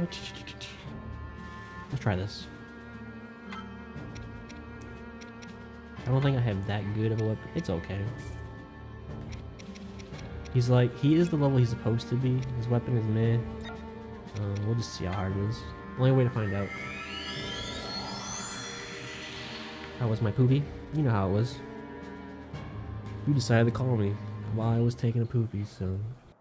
Let's try this. I don't think I have that good of a weapon. It's okay. He's like, he is the level he's supposed to be. His weapon is mid. We'll just see how hard it is. Only way to find out. How was my poopy? You know how it was. You decided to call me while I was taking a poopy, so...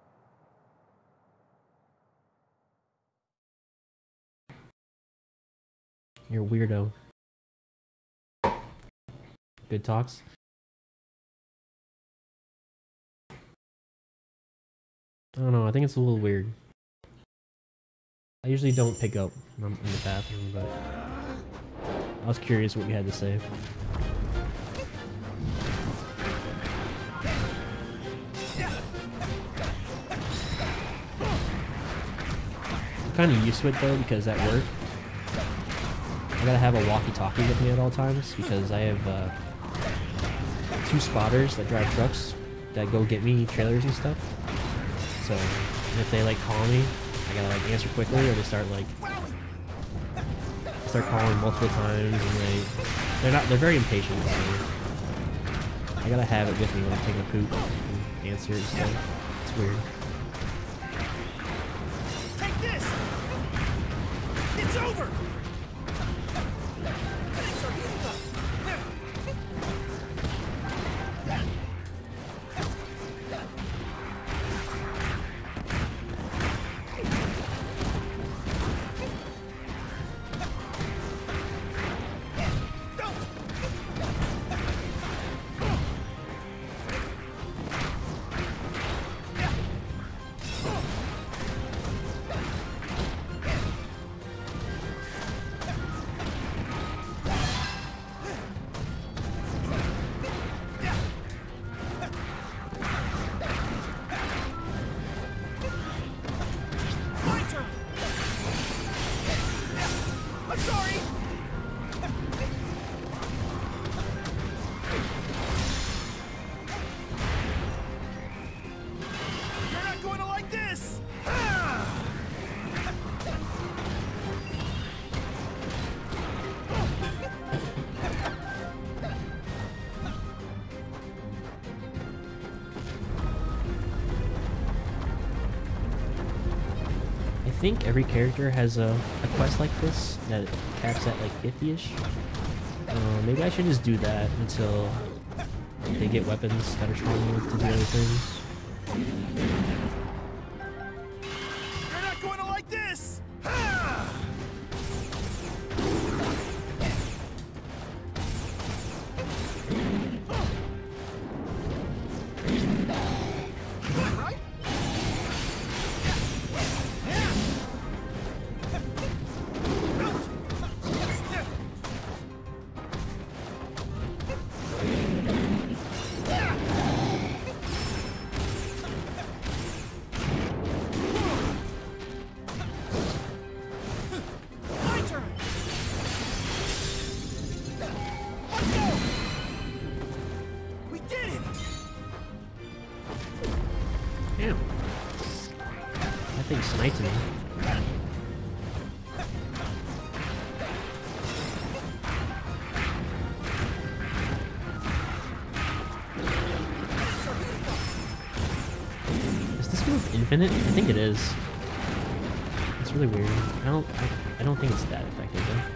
You're a weirdo. Good talks. I don't know, I think it's a little weird. I usually don't pick up when I'm in the bathroom, but I was curious what you had to say. I'm kind of used to it though, because at work I gotta have a walkie-talkie with me at all times because I have 2 spotters that drive trucks that go get me trailers and stuff. So if they like call me, I gotta like answer quickly, or they start calling multiple times, and they're very impatient. So I gotta have it with me when I'm taking a poop and answer and stuff. It's weird. Take this. It's over. I think every character has a quest like this that caps at like 50-ish. Maybe I should just do that until they get weapons that are strong enough to do other things. You're not going to like this! Damn. That thing sniped me. Is this move infinite? I think it is. It's really weird. I don't think it's that effective though.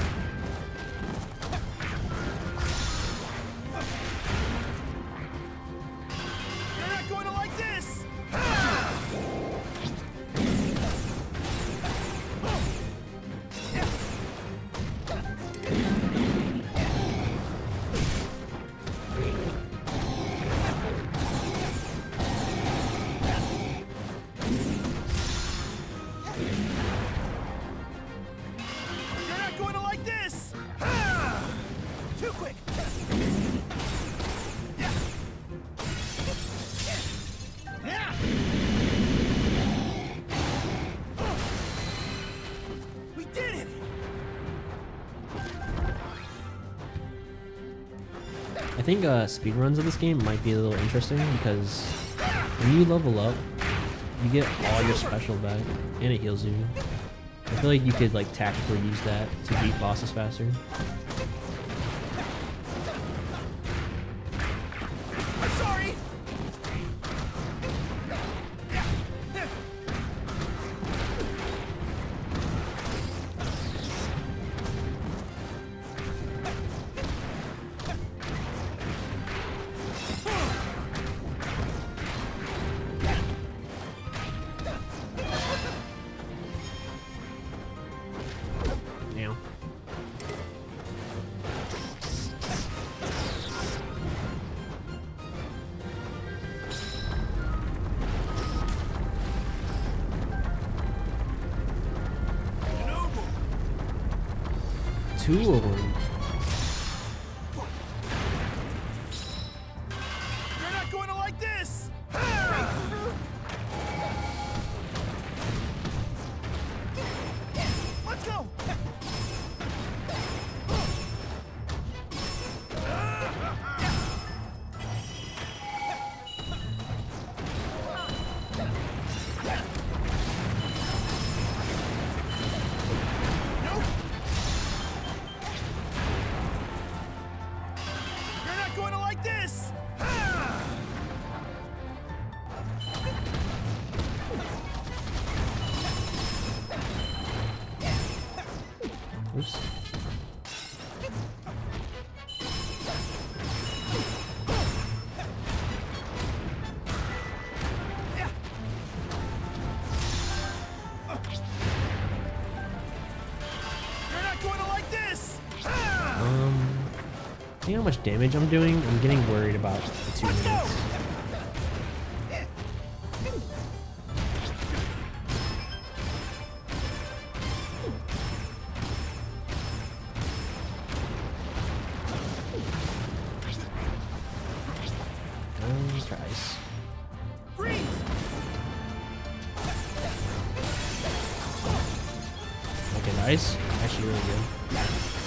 I think speedruns of this game might be a little interesting because when you level up, you get all your special back and it heals you. I feel like you could like tactically use that to beat bosses faster. I'm sorry. Damn. Two of them. You're not going to like this. Let's go. Nope. You're not going to like this. Oops. You're not going to like this. See how much damage I'm doing? I'm getting worried about the 2 Let's go. minutes. Tries. Freeze. Okay, nice. Actually, really good.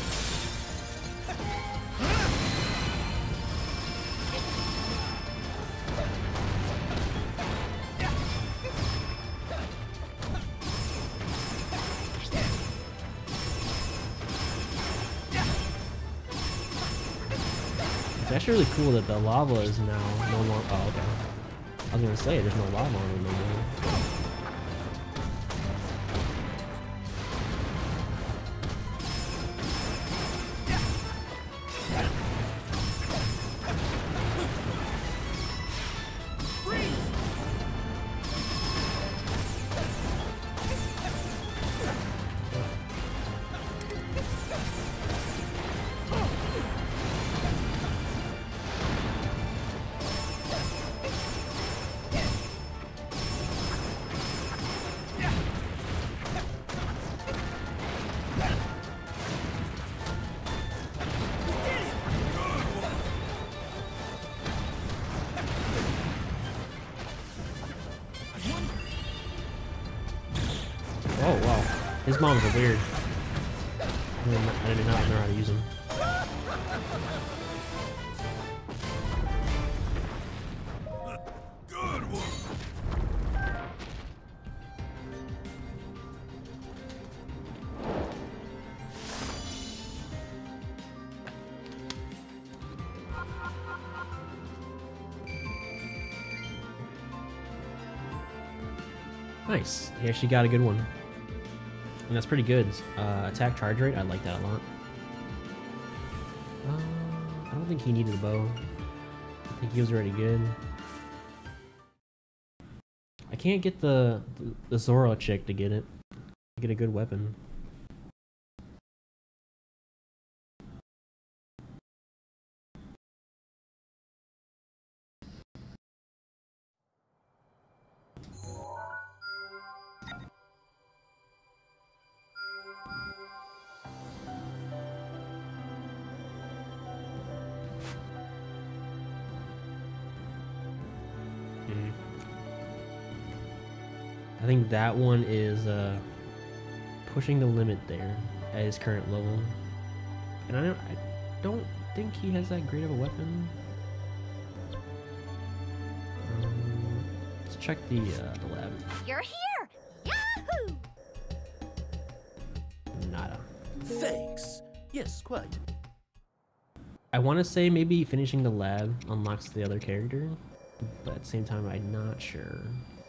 It's actually really cool that the lava is now no longer. Oh, okay. I was gonna say there's no lava on it no more. Oh wow, his moms are weird. I did not know how to use them. Good one. Nice. He actually got a good one. And that's pretty good. Attack charge rate, I like that a lot. I don't think he needed a bow. I think he was already good. I can't get the Zora chick to get it. Get a good weapon. I think that one is pushing the limit there at his current level. And I don't think he has that great of a weapon. Let's check the lab. You're here! Yahoo! Nada. Thanks. Yes, quite. I want to say maybe finishing the lab unlocks the other character, but at the same time, I'm not sure.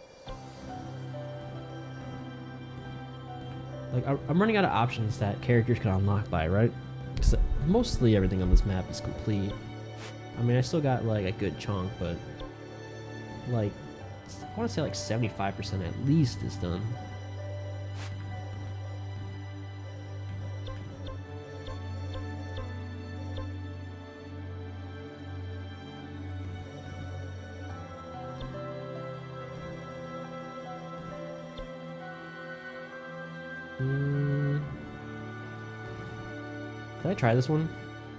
Like, I'm running out of options that characters can unlock by, right? Because mostly everything on this map is complete. I mean, I still got, like, a good chunk, but, like, I want to say, like, 75% at least is done. Did I try this one?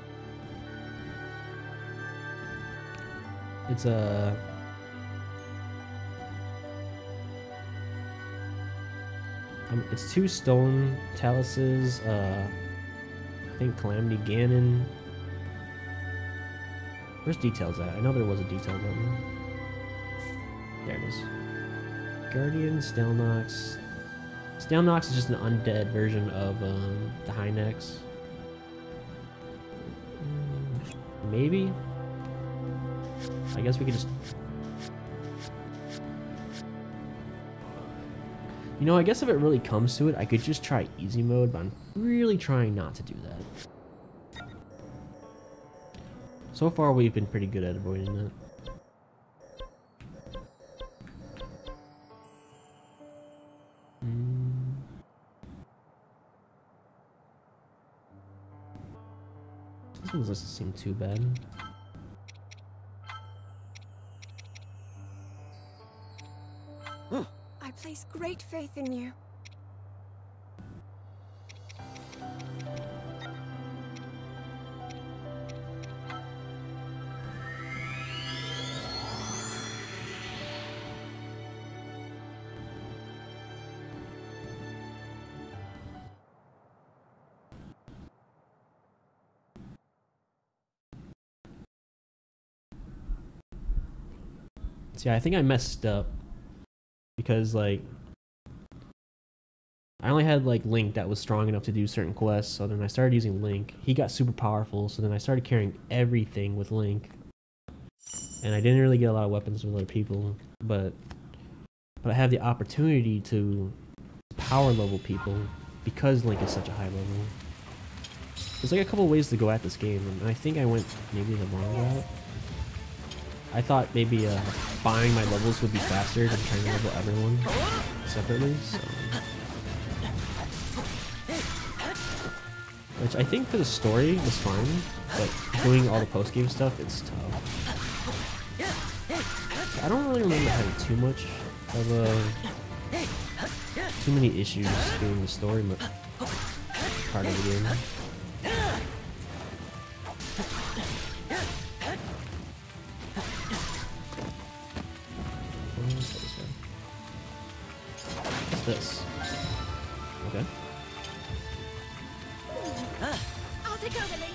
It's a... it's 2 stone taluses, I think Calamity Ganon. Where's details at? I know there was a detail button. There it is. Guardian, Stalnox. Stalnox is just an undead version of the Hynex. Maybe? I guess we could just... You know, I guess if it really comes to it, I could just try easy mode, but I'm really trying not to do that. So far, we've been pretty good at avoiding that. This one doesn't seem too bad. I place great faith in you. See, I think I messed up because, like, I only had, like, Link that was strong enough to do certain quests, so then I started using Link. He got super powerful, so then I started carrying everything with Link. And I didn't really get a lot of weapons with other people, but I have the opportunity to power level people because Link is such a high level. There's, like, a couple ways to go at this game, and I think I went maybe the wrong route. I thought maybe buying my levels would be faster than trying to level everyone separately, so... Which I think for the story was fine, but doing all the post-game stuff, it's tough. I don't really remember having too much of too many issues doing the story part of the game. What's this? Okay. I'll take over, Link.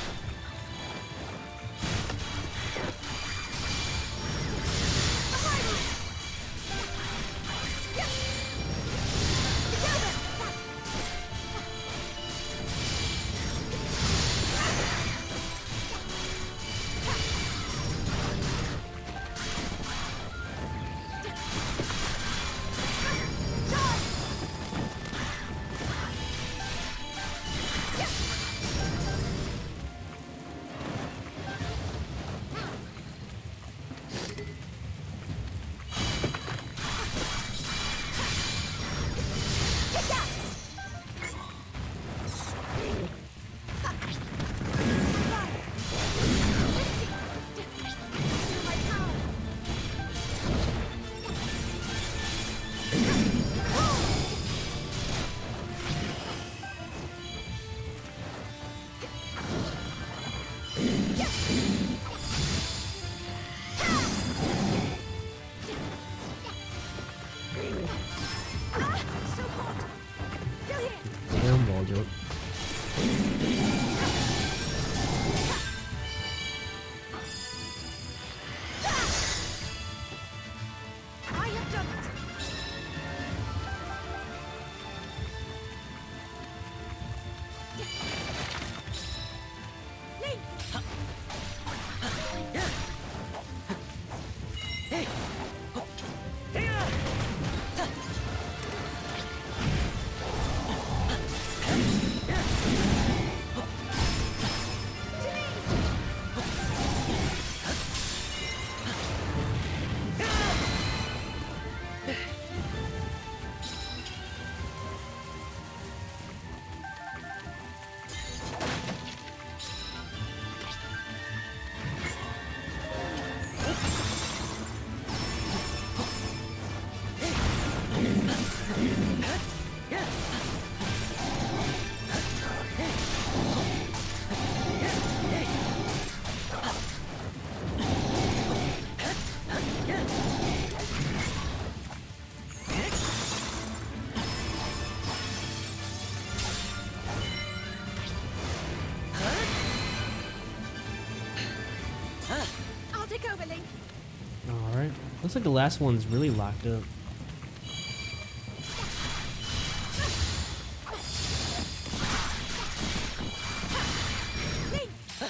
Damn wall jump. I have done it. Link! I'll take over, Link. Alright. Looks like the last one's really locked up. Link!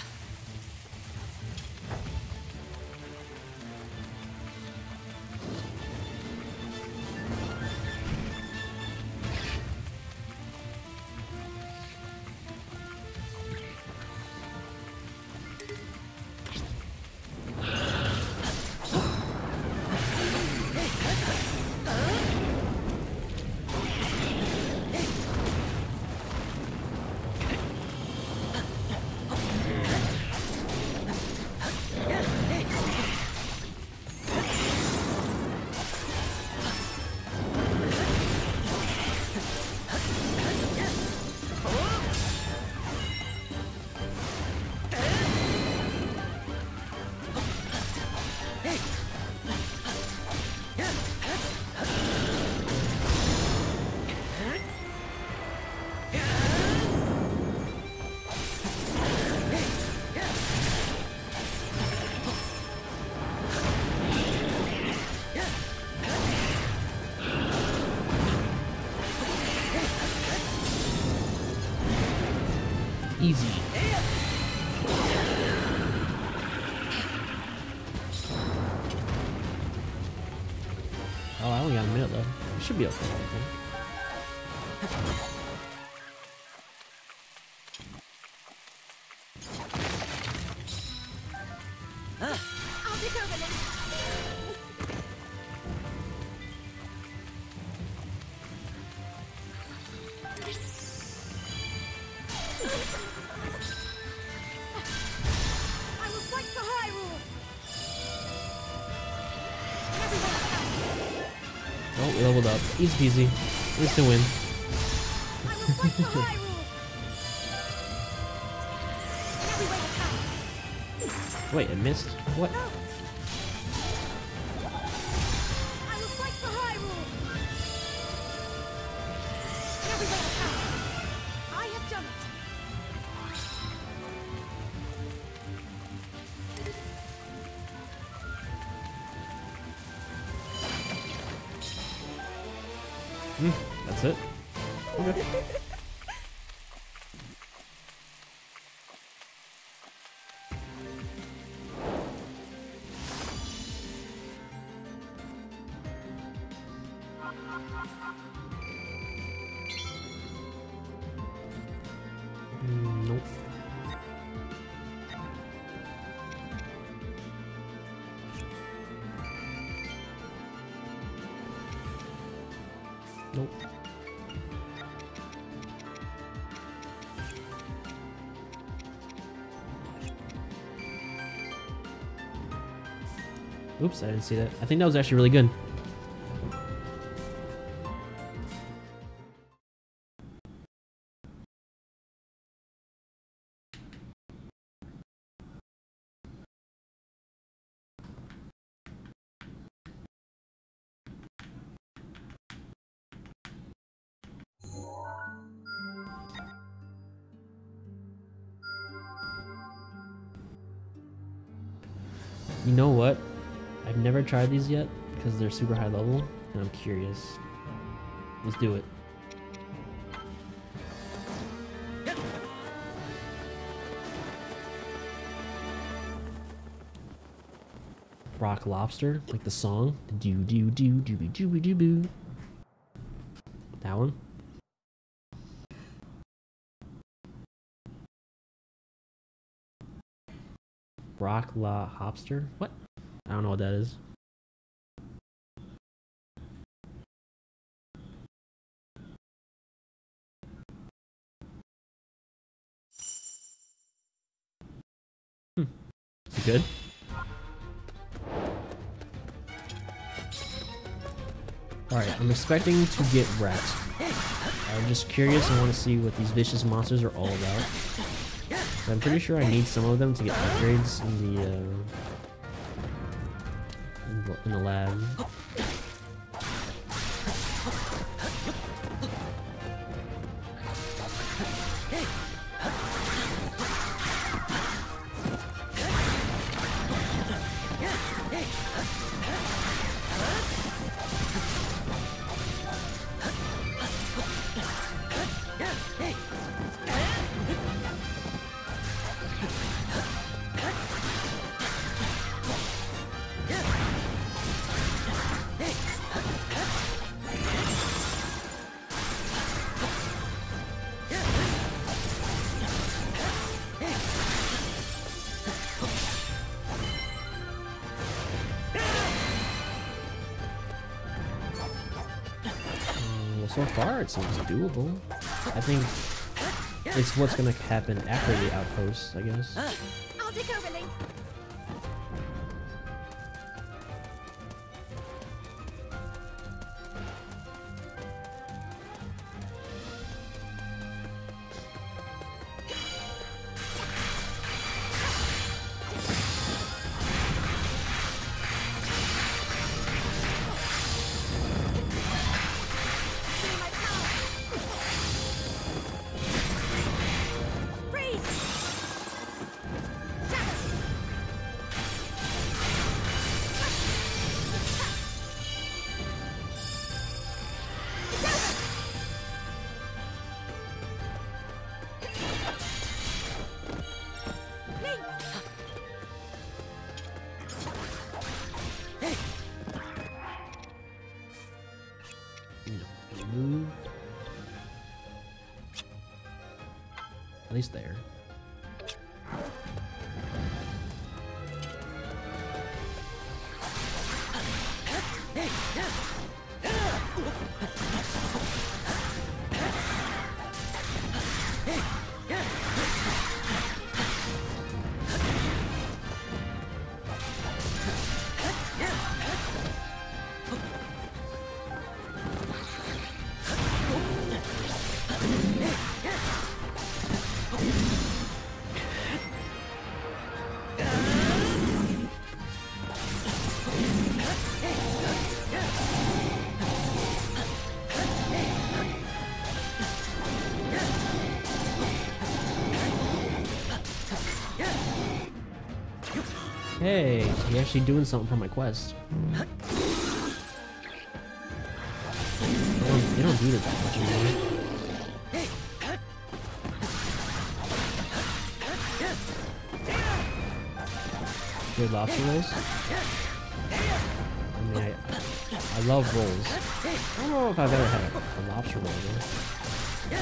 Easy. Oh, I only got a minute left. It should be okay, I think. I'll take over, Link. I will fight for Hyrule. Everyone, Oh, we leveled up. Easy peasy. Instant win. I will fight for Hyrule. Everyone, attack. Wait, I missed? What? No. I will fight for Hyrule. Everyone, attack. I have done it. That's it? Okay. Nope. Nope. Oops, I didn't see that. I think that was actually really good. You know what? I've never tried these yet because they're super high level, and I'm curious. Let's do it. Rock Lobster, like the song. Do do do do do do do. That one. Rock La Hopster? What? I don't know what that is. Is it good? Alright, I'm expecting to get wrecked. I'm just curious. I want to see what these vicious monsters are all about. I'm pretty sure I need some of them to get upgrades in the lab. So far, it seems doable. I think it's what's gonna happen after the outpost, I guess. I'll take over, Link. Move. At least there. Hey, you're actually doing something for my quest. They don't do that much anymore. Good lobster rolls? I mean, I love rolls. I don't know if I've ever had a lobster roll though.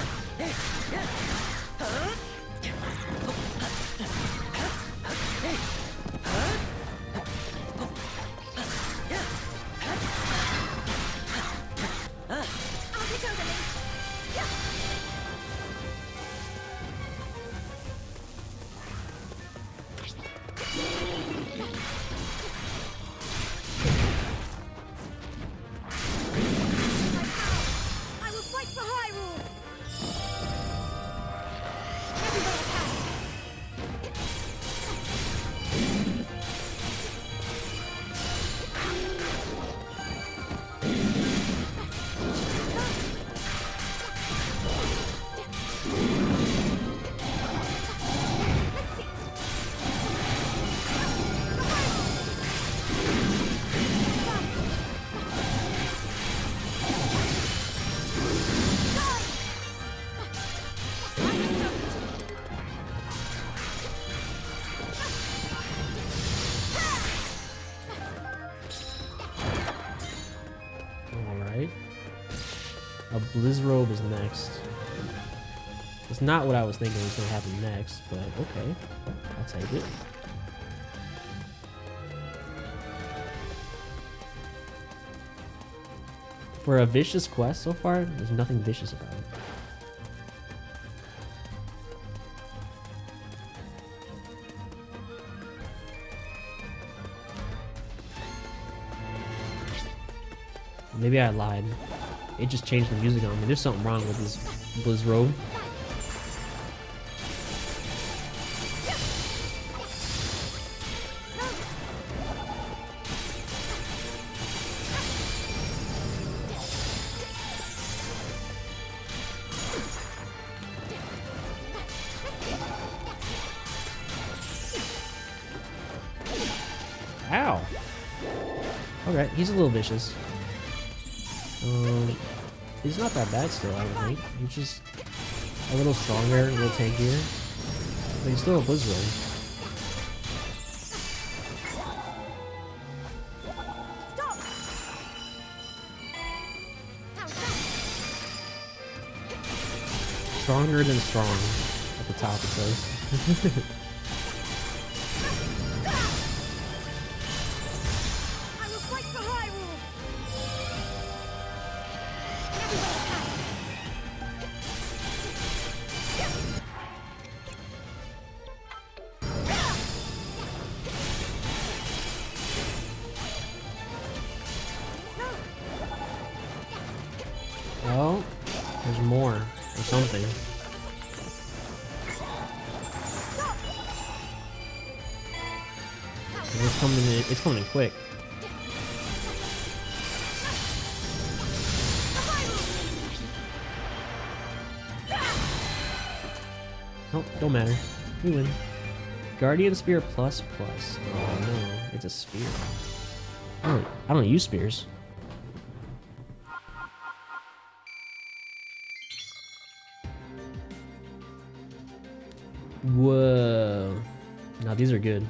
Blizz Robe is next. It's not what I was thinking was going to happen next, but okay. I'll take it. For a vicious quest so far, there's nothing vicious about it. Maybe I lied. It just changed the music on me. There's something wrong with this Blizz Robe. Ow! Alright, he's a little vicious. He's not that bad still, I don't think. He's just a little stronger, a little tankier. But he's still a Blizz Robe. Stronger than strong, at the top it says. Oh, there's more, or something. It's coming in quick. Nope, don't matter. We win. Guardian Spear plus plus. Oh no, it's a spear. I don't use spears. Whoa. Now these are good.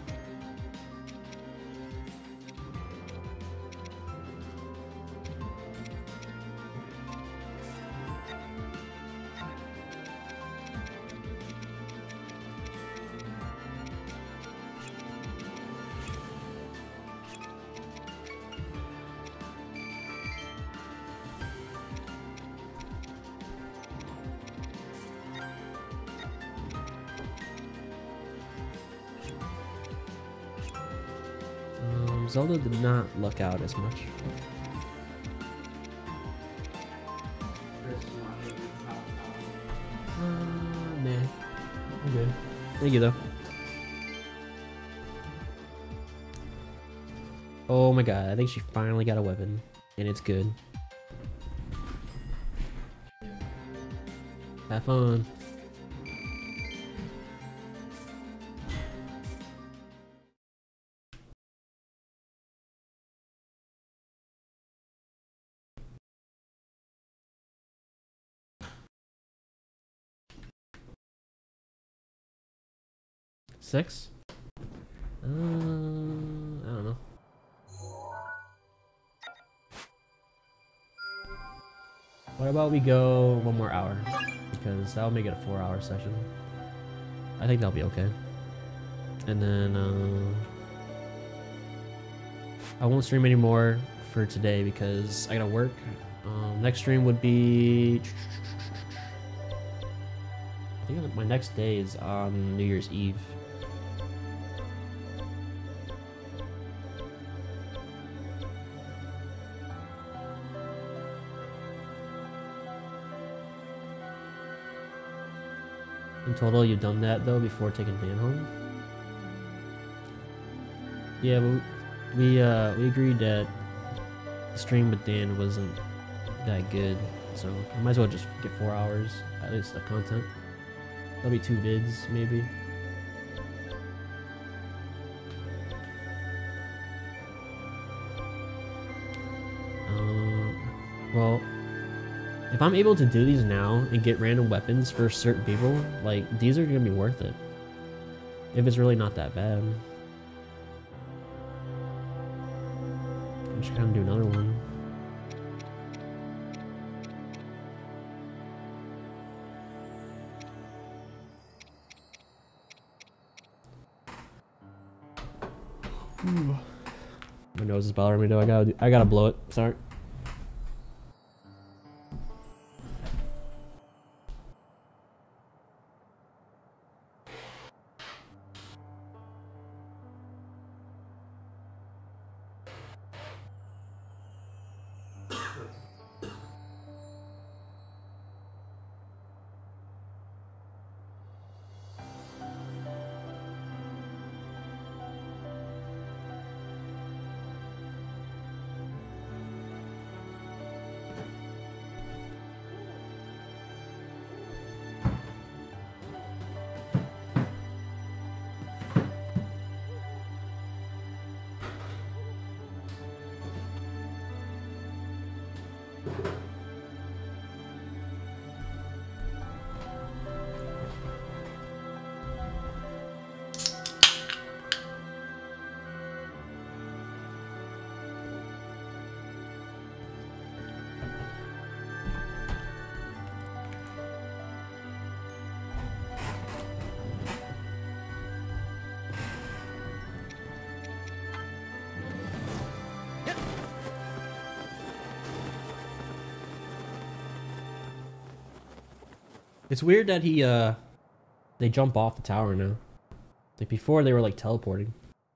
Zelda did not luck out as much. Nah. I'm good. Thank you, though. Oh my god, I think she finally got a weapon. And it's good. Have fun. Six? I don't know. What about we go 1 more hour? Because that'll make it a 4-hour session. I think that'll be okay. And then I won't stream anymore for today because I gotta work. Next stream would be... I think my next day is on New Year's Eve. In total, you've done that though before taking Dan home. Yeah, but we agreed that the stream with Dan wasn't that good, so I might as well just get 4 hours at least of content. That'll be 2 vids maybe. Well. If I'm able to do these now and get random weapons for certain people, like, these are gonna be worth it. If it's really not that bad. I'm just gonna do another one. My nose is bothering me though. I gotta blow it. Sorry. It's weird that they jump off the tower now. Like before they were like teleporting.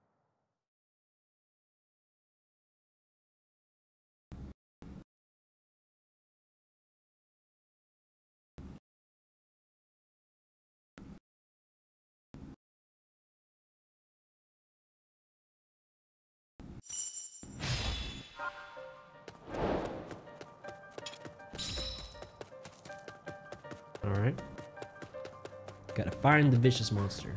Alright. Gotta find the vicious monster.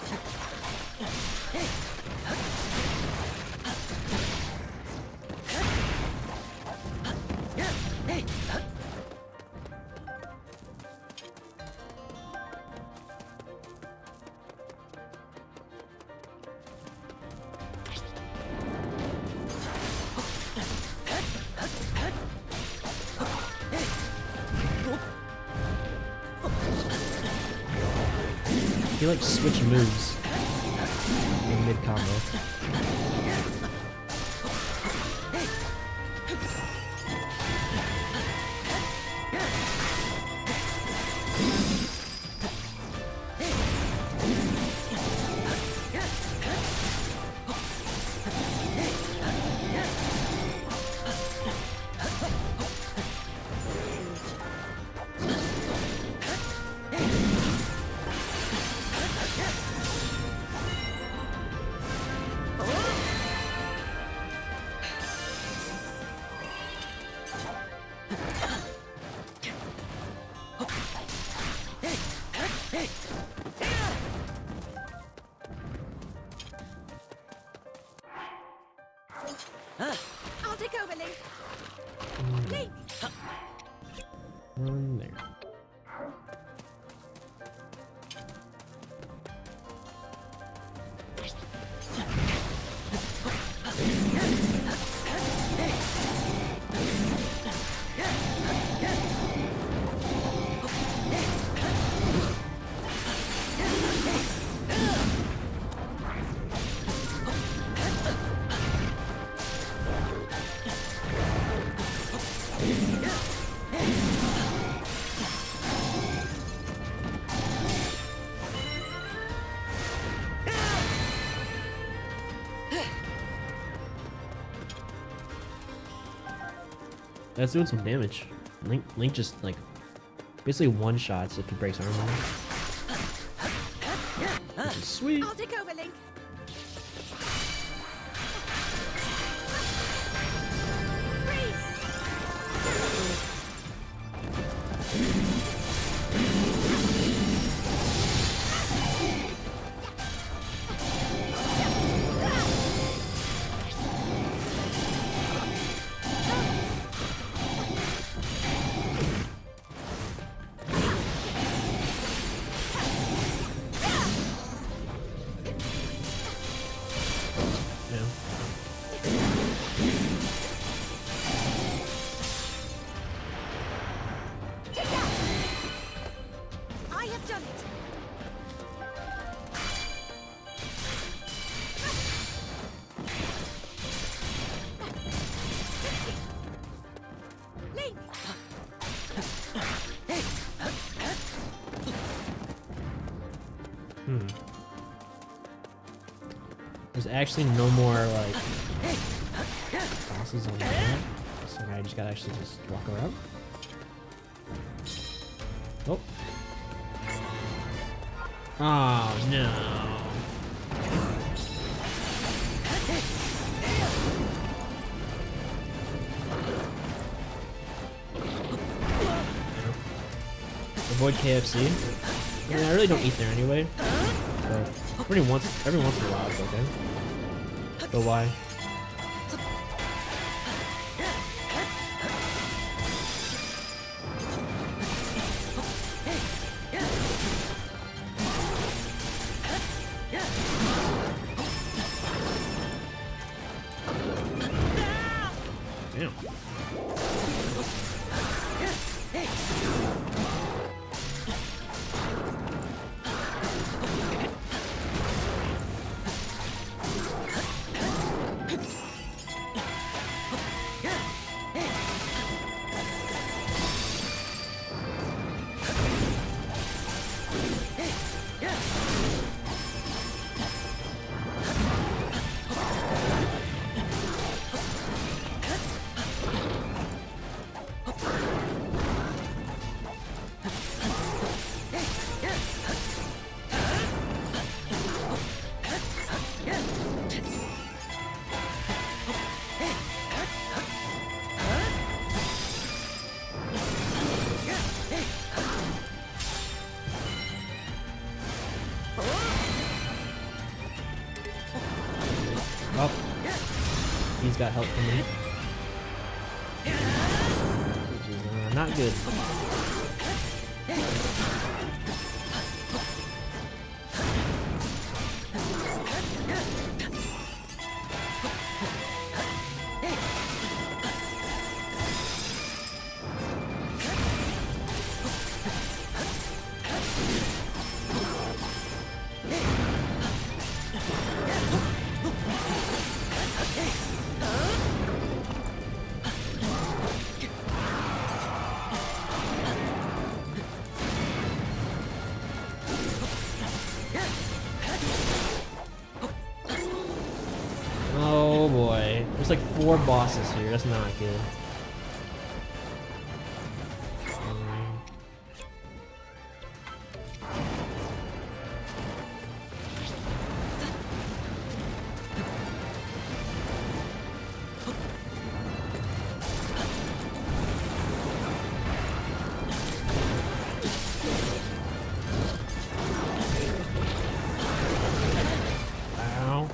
He like switch moves in mid combo. I'll take over, Link. Link! Run there. That's doing some damage. Link just like basically one shots if he breaks armor. Which is sweet. I'll take over, Link. There's actually no more like bosses on the map, so now I just gotta actually just walk around. Oh. Oh no. Avoid KFC. I mean, I really don't eat there anyway. So every once in a while it's okay. But why? Damn. Oh, he's got help from me, which is not good. Oh boy, there's like 4 bosses here. That's not good. Ow.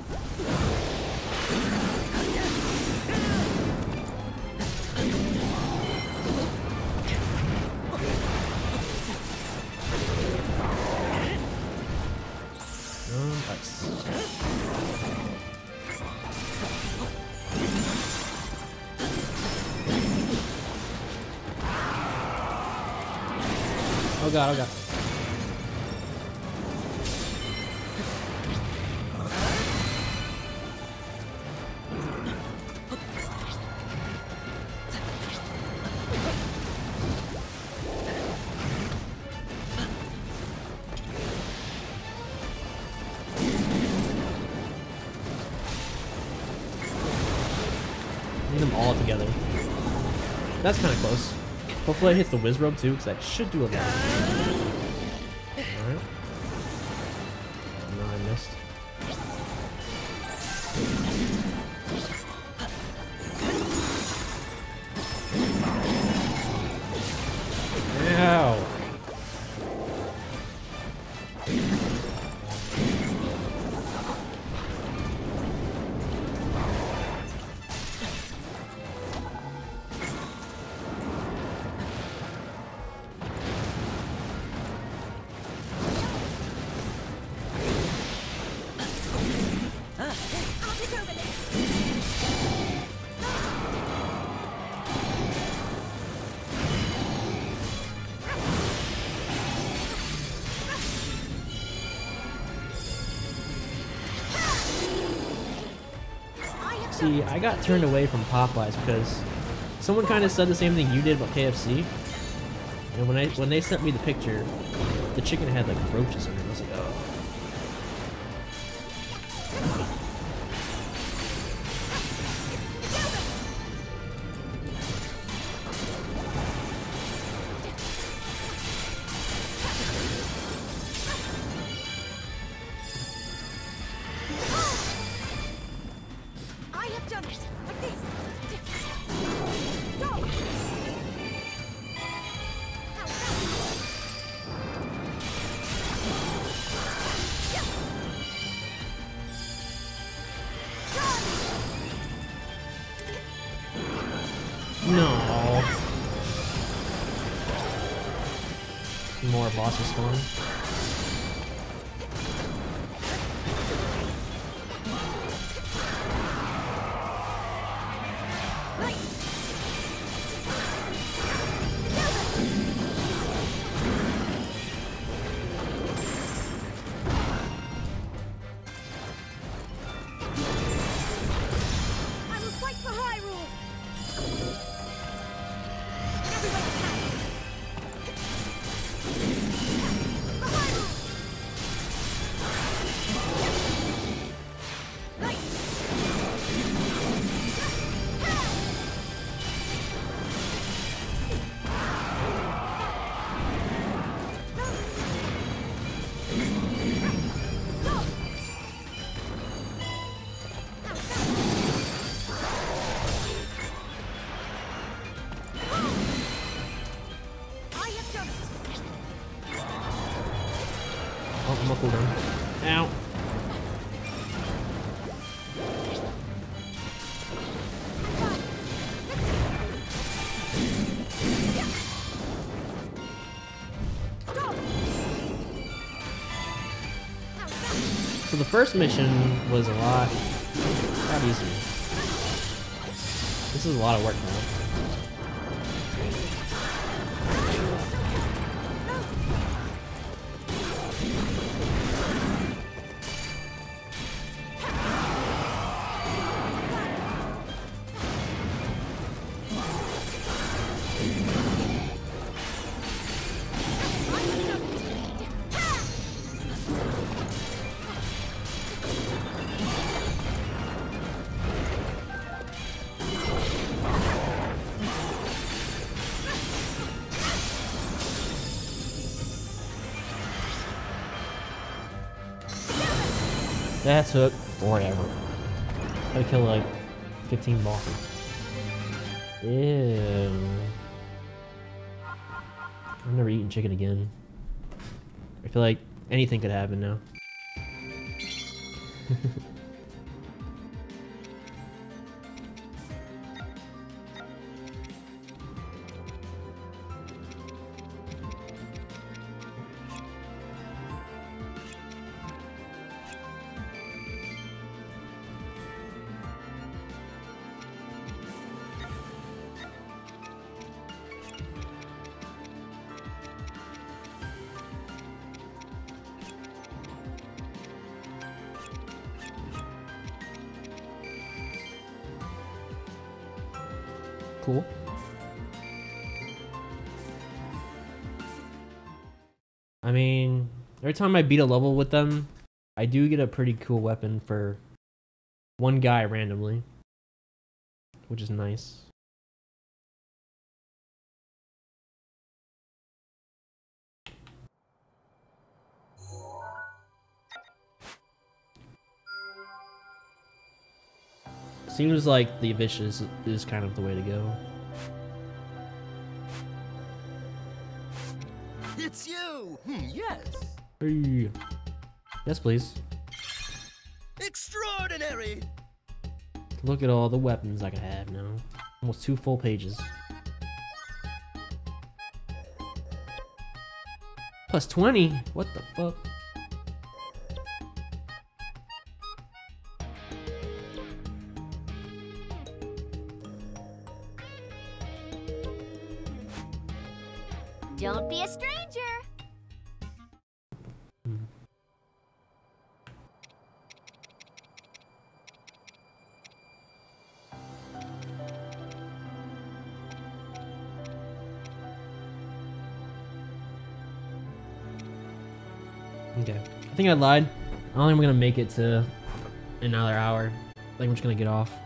Nice. Oh god, oh god. Need them all together. That's kind of close. Hopefully it hits the whiz robe too, because that should do a lot. Alright. No, I missed. Ow! I'll take over this. See, I got turned away from Popeyes because someone kind of said the same thing you did about KFC. And when they sent me the picture, the chicken had like roaches in it. I was like, oh. bosses spawn. I will fight for Hyrule. Everybody attack. For Hyrule. Light. Stop. I have done it. Oh, I'm on cooldown. Ow. Stop. So the first mission was a lot easier. This is a lot of work now. That took forever. Had to kill like 15 bosses. Ew. I'm never eating chicken again. I feel like anything could happen now. Cool. I mean, every time I beat a level with them, I do get a pretty cool weapon for one guy randomly, which is nice. Seems like the Vicious is kind of the way to go. It's you! Yes! Hey. Yes, please. Extraordinary! Look at all the weapons I can have now. Almost 2 full pages. Plus 20? What the fuck? Don't be a stranger. Okay. I think I lied. I don't think I'm gonna make it to another hour. I think I'm just gonna get off.